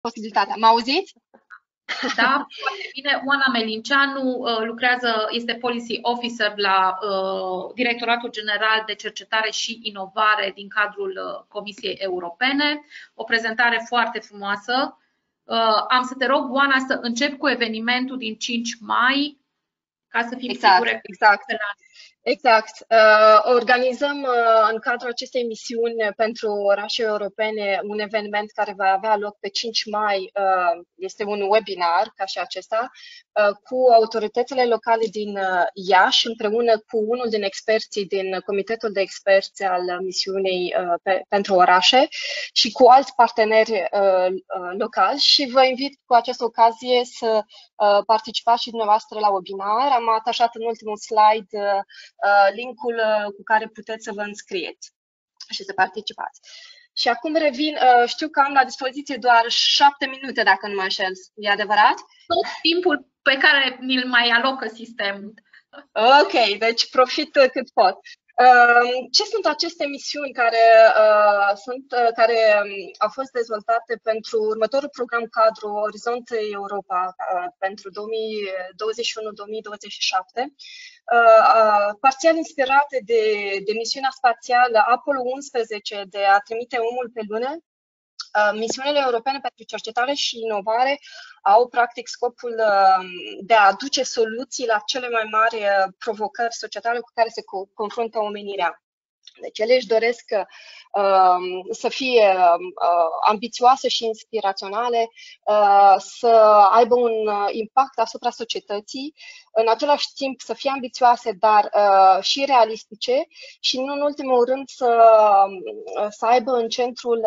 posibilitatea. Mă auziți? Da, foarte bine. Oana Melinceanu este Policy Officer la Directoratul General de Cercetare și Inovare din cadrul Comisiei Europene. O prezentare foarte frumoasă. Am să te rog, Oana, să încep cu evenimentul din 5 mai, ca să fim sigure. Exact. Organizăm în cadrul acestei misiuni pentru orașe europene un eveniment care va avea loc pe 5 mai. Este un webinar, ca și acesta, cu autoritățile locale din Iași, împreună cu unul din experții din Comitetul de Experți al misiunii pentru orașe și cu alți parteneri locali. Și vă invit cu această ocazie să participați și dumneavoastră la webinar. Am atașat în ultimul slide linkul cu care puteți să vă înscrieți și să participați. Și acum revin, știu că am la dispoziție doar 7 minute, dacă nu mă înșel. E adevărat? Tot timpul pe care ni-l mai alocă sistemul. Ok, deci profit cât pot. Ce sunt aceste misiuni care au fost dezvoltate pentru următorul program cadru Orizont Europa pentru 2021-2027, parțial inspirate de misiunea spațială Apollo 11 de a trimite omul pe lună? Misiunile europene pentru cercetare și inovare au practic scopul de a aduce soluții la cele mai mari provocări societale cu care se confruntă omenirea. Deci ele își doresc să fie ambițioase și inspiraționale, să aibă un impact asupra societății, în același timp să fie ambițioase, dar și realistice și, nu în ultimul rând, să aibă în centrul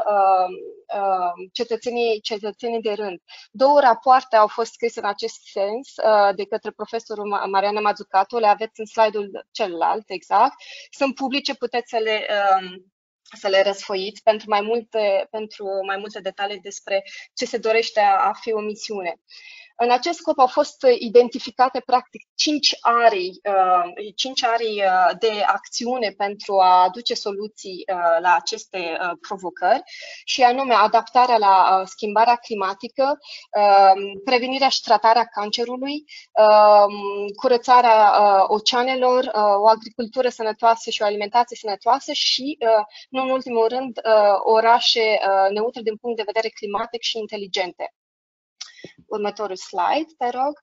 cetățenii de rând. 2 rapoarte au fost scrise în acest sens de către profesorul Mariana Mazzucato, le aveți în slide-ul celălalt, exact. Sunt publice, puteți să le răsfoiți pentru mai multe detalii despre ce se dorește a fi o misiune. În acest scop au fost identificate practic 5 arii de acțiune pentru a aduce soluții la aceste provocări, și anume adaptarea la schimbarea climatică, prevenirea și tratarea cancerului, curățarea oceanelor, o agricultură sănătoasă și o alimentație sănătoasă și, nu în ultimul rând, orașe neutre din punct de vedere climatic și inteligente. Următorul slide, te rog.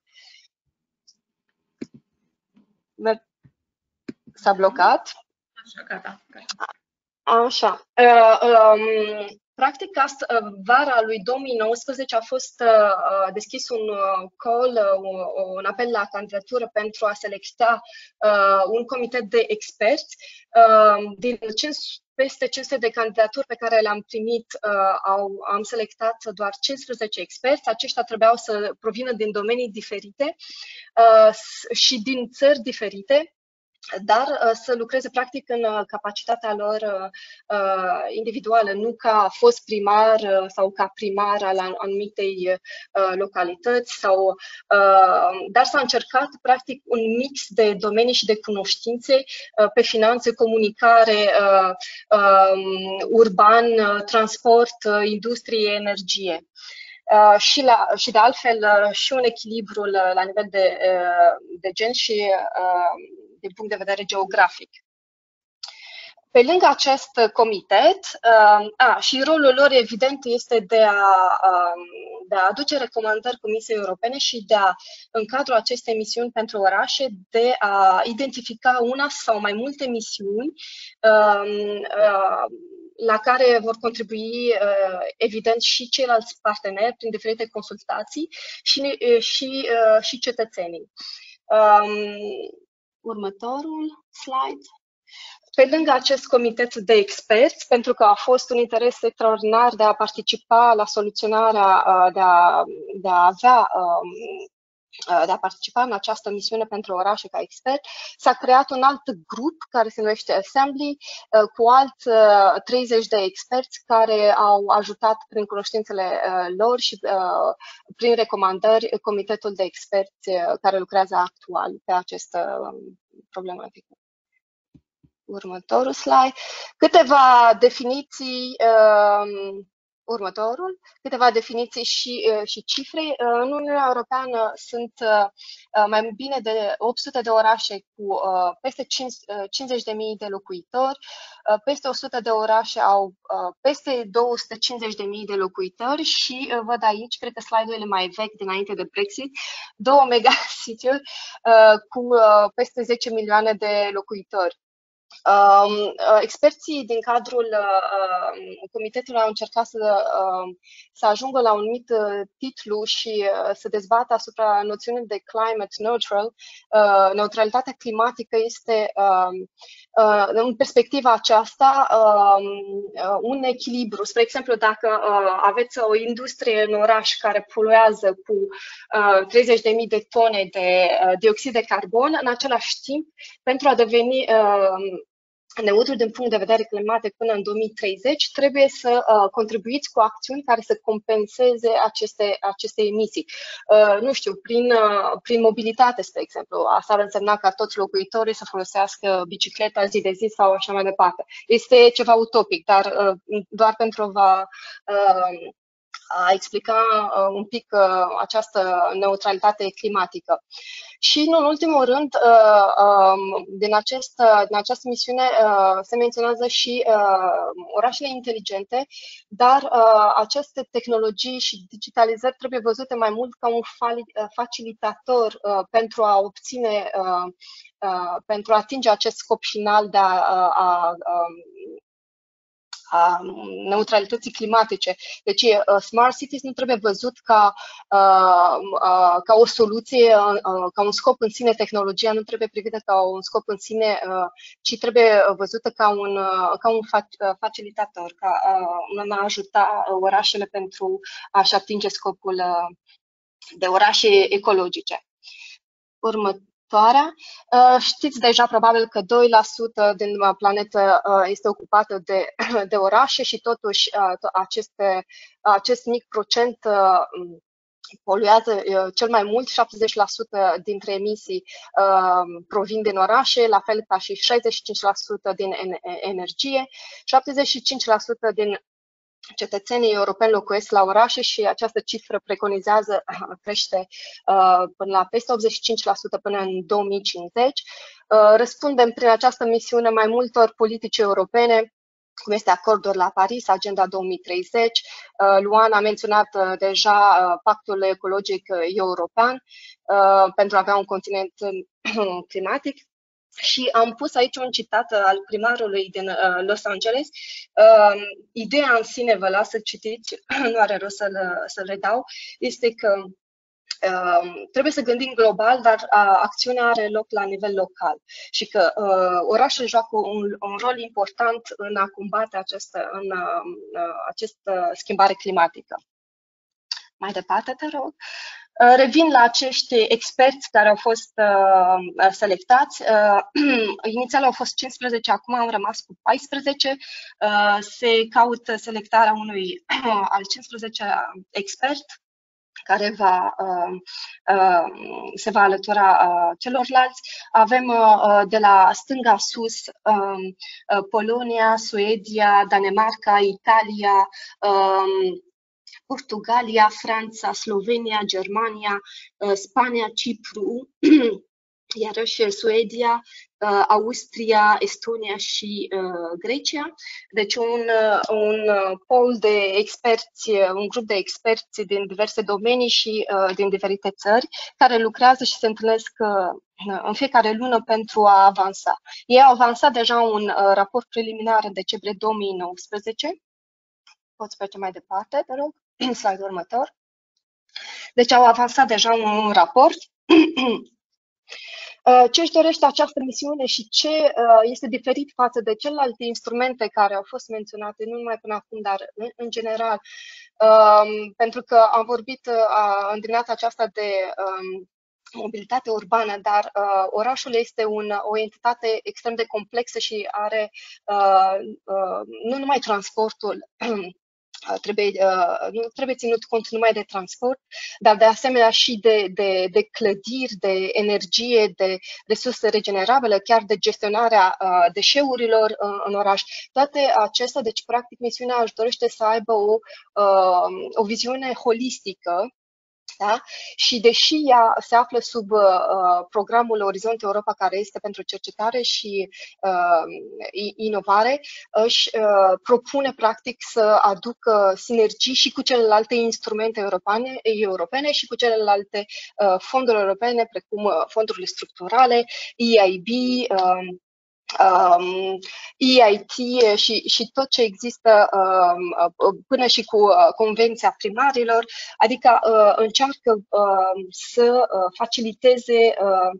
S-a blocat. Așa, gata. Așa. Practic, vara lui 2019 a fost deschis un un apel la candidatură pentru a selecta un comitet de experți. Din peste 500 de candidaturi pe care le-am primit, am selectat doar 15 experți. Aceștia trebuiau să provină din domenii diferite și din țări diferite, dar să lucreze practic în capacitatea lor individuală, nu ca fost primar sau ca primar al anumitei localități, dar s-a încercat practic un mix de domenii și de cunoștințe pe finanțe, comunicare, urban, transport, industrie, energie. Și de altfel și un echilibru la nivel de gen și din punct de vedere geografic. Pe lângă acest comitet, și rolul lor, evident, este de a aduce recomandări Comisiei Europene și în cadrul acestei misiuni pentru orașe, de a identifica una sau mai multe misiuni la care vor contribui, evident, și ceilalți parteneri prin diferite consultații și cetățenii. Următorul slide. Pe lângă acest comitet de experți, pentru că a fost un interes extraordinar de a participa la soluționarea, de a participa în această misiune pentru orașe ca expert, s-a creat un alt grup care se numește Assembly, cu alți 30 de experți care au ajutat prin cunoștințele lor și prin recomandări comitetul de experți care lucrează actual pe această problematică. Următorul slide. Câteva definiții Următorul, câteva definiții și cifre. În Uniunea Europeană sunt mai bine de 800 de orașe cu peste 50.000 de locuitori, peste 100 de orașe au peste 250.000 de locuitori și văd aici, cred că slide-urile mai vechi dinainte de Brexit, 2 megacity-uri cu peste 10 milioane de locuitori. Experții din cadrul comitetului au încercat să ajungă la un anumit titlu și să dezbată asupra noțiunii de climate neutral. Neutralitatea climatică este, în perspectiva aceasta, un echilibru. Spre exemplu, dacă aveți o industrie în oraș care poluează cu 30.000 de tone de dioxid de carbon, în același timp, pentru a deveni neutru din punct de vedere climatic până în 2030, trebuie să contribuiți cu acțiuni care să compenseze aceste emisii. Nu știu, prin mobilitate, spre exemplu. Asta ar însemna ca toți locuitorii să folosească bicicleta zi de zi sau așa mai departe. Este ceva utopic, dar doar pentru a explica un pic această neutralitate climatică. Și, în ultimul rând, din această misiune se menționează și orașele inteligente, dar aceste tehnologii și digitalizări trebuie văzute mai mult ca un facilitator pentru a obține, pentru a atinge acest scop final de a neutralității climatice. Deci Smart Cities nu trebuie văzut ca o soluție, ca un scop în sine, tehnologia nu trebuie privită ca un scop în sine, ci trebuie văzută ca un facilitator, ca un a ajuta orașele pentru a-și atinge scopul de orașe ecologice. Știți deja probabil că 2% din planetă este ocupată de orașe și totuși acest mic procent poluează cel mai mult, 70% dintre emisii provin din orașe, la fel ca și 65% din energie, 75% din cetățenii europeni locuiesc la orașe și această cifră preconizează crește până la peste 85% până în 2050. Răspundem prin această misiune mai multor politici europene, cum este acordul la Paris, Agenda 2030. Luana a menționat deja Pactul Ecologic European pentru a avea un continent climatic. Și am pus aici un citat al primarului din Los Angeles. Ideea în sine, vă las să citiți, nu are rost să-l redau, este că trebuie să gândim global, dar acțiunea are loc la nivel local și că orașele joacă un rol important în a combate această schimbare climatică. Mai departe, te rog. Revin la acești experți care au fost selectați. Inițial au fost 15, acum am rămas cu 14. Se caută selectarea unui al 15-lea expert care se va alătura celorlalți. Avem de la stânga sus Polonia, Suedia, Danemarca, Italia, Portugalia, Franța, Slovenia, Germania, Spania, Cipru, iarăși Suedia, Austria, Estonia și Grecia. Deci un pool de experți, un grup de experți din diverse domenii și din diferite țări care lucrează și se întâlnesc în fiecare lună pentru a avansa. Ei au avansat deja un raport preliminar în decembrie 2019. Poți merge mai departe, te rog, slide-ul următor. Deci au avansat deja un raport. Ce își dorește această misiune și ce este diferit față de celelalte instrumente care au fost menționate, nu numai până acum, dar în general, pentru că am vorbit în dimineața aceasta de mobilitate urbană, dar orașul este o entitate extrem de complexă și are nu numai transportul nu trebuie ținut cont numai de transport, dar de asemenea și de clădiri, de energie, de resurse regenerabile, chiar de gestionarea deșeurilor în oraș. Toate acestea, deci practic misiunea își dorește să aibă o viziune holistică. Da? Și deși ea se află sub programul Orizont Europa, care este pentru cercetare și inovare, își propune practic să aducă sinergii și cu celelalte instrumente europene și cu celelalte fonduri europene, precum fondurile structurale, EIB, EIT și tot ce există până și cu Convenția Primarilor, adică încearcă să faciliteze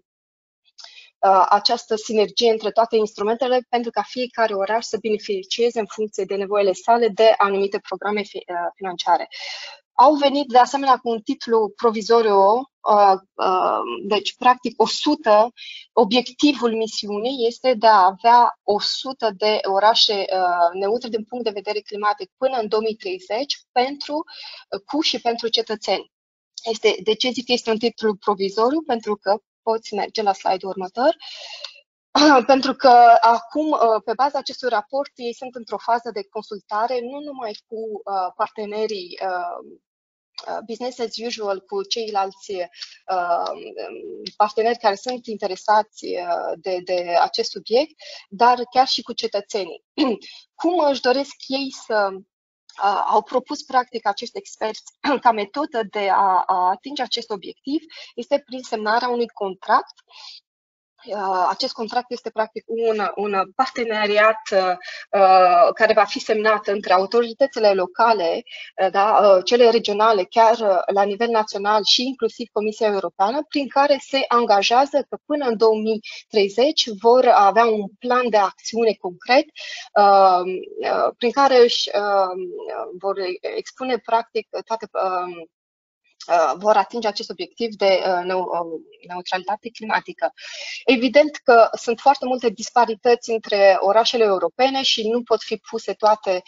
această sinergie între toate instrumentele pentru ca fiecare oraș să beneficieze în funcție de nevoile sale de anumite programe financiare. Au venit de asemenea cu un titlu provizoriu, deci practic 100, obiectivul misiunii este de a avea 100 de orașe neutre din punct de vedere climatic până în 2030 cu și pentru cetățeni. De ce zic că este un titlu provizoriu? Pentru că poți merge la slide-ul următor. Pentru că acum, pe baza acestui raport, ei sunt într-o fază de consultare, nu numai cu partenerii business as usual, cu ceilalți parteneri care sunt interesați de acest subiect, dar chiar și cu cetățenii. Cum își doresc ei să au propus practic acești experți ca metodă de a atinge acest obiectiv este prin semnarea unui contract. Acest contract este practic un parteneriat care va fi semnat între autoritățile locale, cele regionale, chiar la nivel național și inclusiv Comisia Europeană, prin care se angajează că până în 2030 vor avea un plan de acțiune concret prin care își vor expune practic toate vor atinge acest obiectiv de neutralitate climatică. Evident că sunt foarte multe disparități între orașele europene și nu pot fi puse toate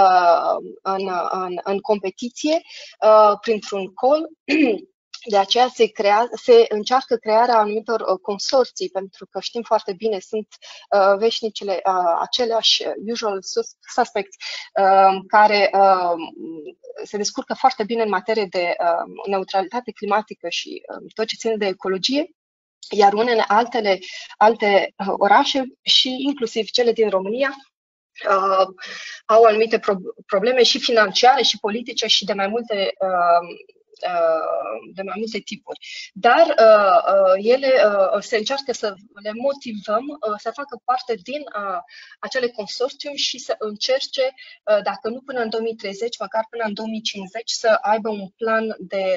în competiție printr-un call. De aceea se încearcă crearea anumitor consorții, pentru că știm foarte bine, sunt veșnicele aceleași usual suspects care se descurcă foarte bine în materie de neutralitate climatică și tot ce ține de ecologie, iar unele alte orașe și inclusiv cele din România au anumite probleme și financiare și politice și de mai multe tipuri. Dar ele se încearcă să le motivăm să facă parte din acele consorțium și să încerce, dacă nu până în 2030, măcar până în 2050, să aibă un plan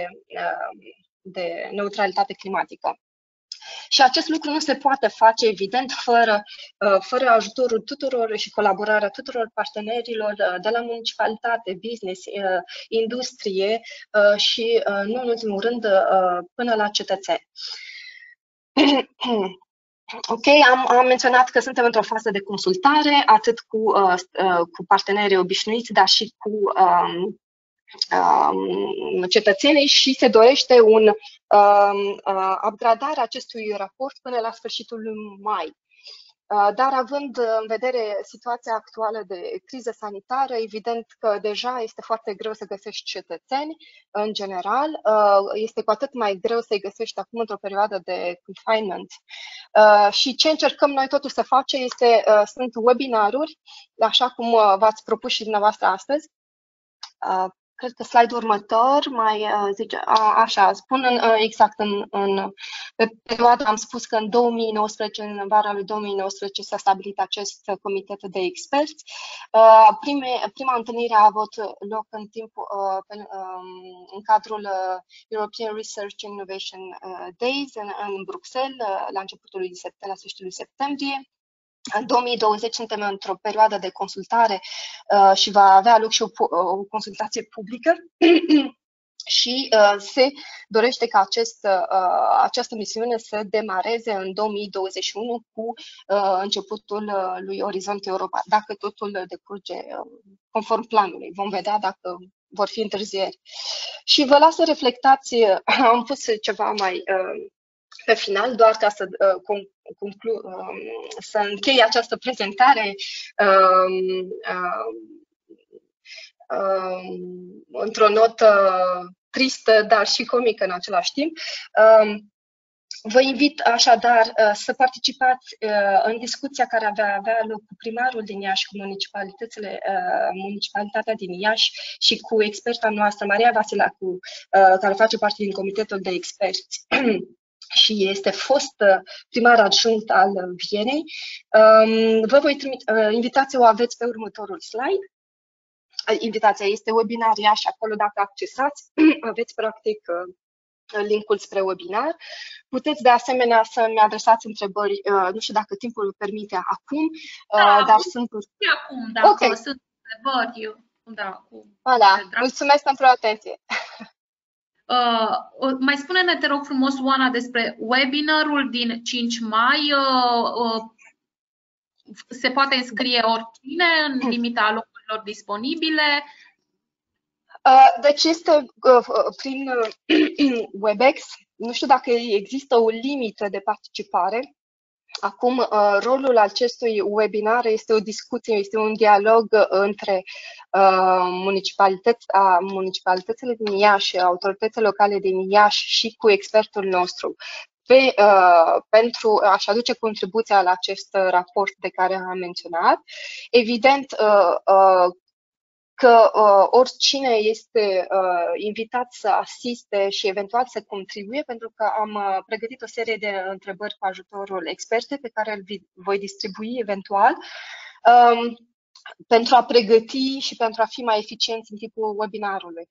de neutralitate climatică. Și acest lucru nu se poate face, evident, fără ajutorul tuturor și colaborarea tuturor partenerilor de la municipalitate, business, industrie și, nu în ultimul rând, până la cetățeni. Ok, am menționat că suntem într-o fază de consultare, atât cu partenerii obișnuiți, dar și cu cetățenii și se dorește upgradare acestui raport până la sfârșitul mai. Dar având în vedere situația actuală de criză sanitară, evident că deja este foarte greu să găsești cetățeni în general, este cu atât mai greu să-i găsești acum într-o perioadă de confinement. Și ce încercăm noi totuși să facem sunt webinaruri, așa cum v-ați propus și dumneavoastră astăzi. Cred că slide-ul următor mai zice, așa, spun exact pe perioada, am spus că în 2019, în vara lui 2019 s-a stabilit acest comitet de experți. Prima întâlnire a avut loc în cadrul European Research Innovation Days în Bruxelles, la sfârșitul lui septembrie. În 2020 suntem într-o perioadă de consultare și va avea loc și o consultație publică și se dorește ca această misiune să demareze în 2021 cu începutul lui Orizont Europa, dacă totul decurge conform planului. Vom vedea dacă vor fi întârzieri. Și vă las să reflectați, am pus ceva mai pe final, doar ca să să închei această prezentare într-o notă tristă, dar și comică în același timp. Vă invit așadar să participați în discuția care va avea loc cu primarul din Iași, cu municipalitatea din Iași și cu experta noastră, Maria Vasilacu, care face parte din comitetul de experți și este fost primar adjunct al Vienei. Vă voi trimite, invitația o aveți pe următorul slide. Invitația este webinar Iași, acolo dacă accesați, aveți practic linkul spre webinar. Puteți de asemenea să-mi adresați întrebări, nu știu dacă timpul îl permite acum, dar sunt... Acum, dacă okay. Sunt întrebări, da. Voilà. Mulțumesc pentru atenție. Mai spune-ne, te rog frumos, Oana, despre webinarul din 5 mai. Se poate înscrie oricine în limita locurilor disponibile? Deci este prin WebEx. Nu știu dacă există o limită de participare. Acum, rolul acestui webinar este o discuție, este un dialog între municipalitățile din Iași, autoritățile locale din Iași și cu expertul nostru pentru a-și aduce contribuția la acest raport de care am menționat. Evident, că oricine este invitat să asiste și eventual să contribuie, pentru că am pregătit o serie de întrebări cu ajutorul expertei pe care îl voi distribui eventual pentru a pregăti și pentru a fi mai eficienți în timpul webinarului.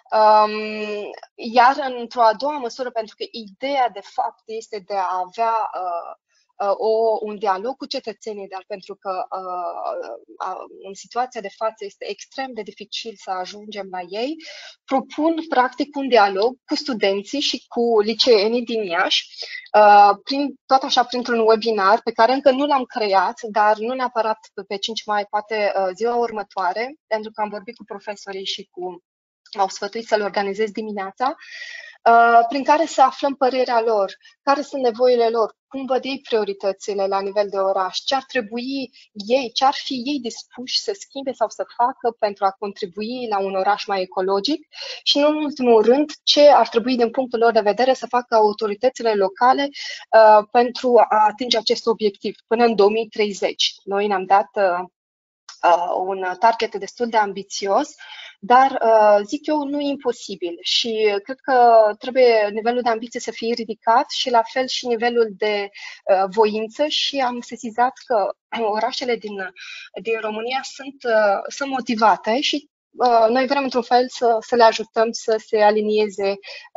Iar într-o a doua măsură, pentru că ideea de fapt este de a avea un dialog cu cetățenii, dar pentru că în situația de față este extrem de dificil să ajungem la ei, propun practic un dialog cu studenții și cu liceenii din Iași, tot așa printr-un webinar pe care încă nu l-am creat, dar nu neapărat pe 5 mai, poate ziua următoare, pentru că am vorbit cu profesorii și m-au sfătuit să-l organizez dimineața, prin care să aflăm părerea lor, care sunt nevoile lor, cum văd ei prioritățile la nivel de oraș, ce ar trebui ei, ce ar fi ei dispuși să schimbe sau să facă pentru a contribui la un oraș mai ecologic și, nu în ultimul rând, ce ar trebui din punctul lor de vedere să facă autoritățile locale pentru a atinge acest obiectiv până în 2030. Noi ne-am dat un target destul de ambițios, dar zic eu nu imposibil și cred că trebuie nivelul de ambiție să fie ridicat și la fel și nivelul de voință și am sesizat că orașele din România sunt motivate și noi vrem într-un fel să le ajutăm să se alinieze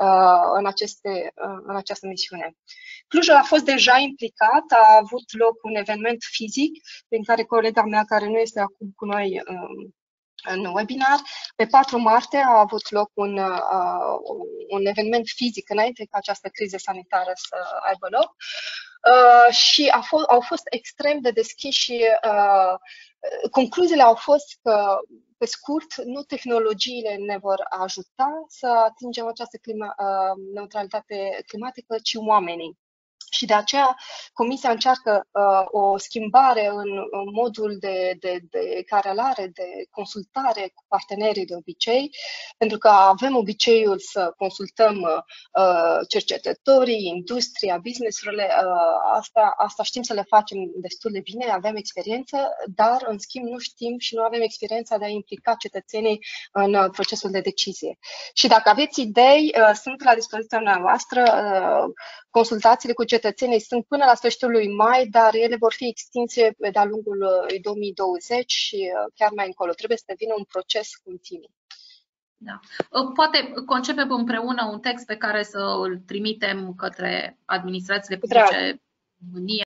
în această misiune. Clujul a fost deja implicat, a avut loc un eveniment fizic prin care colega mea, care nu este acum cu noi în webinar, pe 4 martie a avut loc un eveniment fizic înainte ca această criză sanitară să aibă loc și au fost extrem de deschiși și concluziile au fost că, pe scurt, nu tehnologiile ne vor ajuta să atingem această neutralitate climatică, ci oamenii. Și de aceea Comisia încearcă o schimbare în modul de carelare, de consultare cu partenerii de obicei, pentru că avem obiceiul să consultăm cercetătorii, industria, business-urile, asta știm să le facem destul de bine, avem experiență, dar în schimb nu știm și nu avem experiența de a implica cetățenii în procesul de decizie. Și dacă aveți idei, sunt la dispoziția noastră, consultațiile cu cetățenii sunt până la sfârșitul lui mai, dar ele vor fi extinse de-a lungul 2020 și chiar mai încolo. Trebuie să devină un proces continuu. Da. Poate concepem împreună un text pe care să îl trimitem către administrațiile publice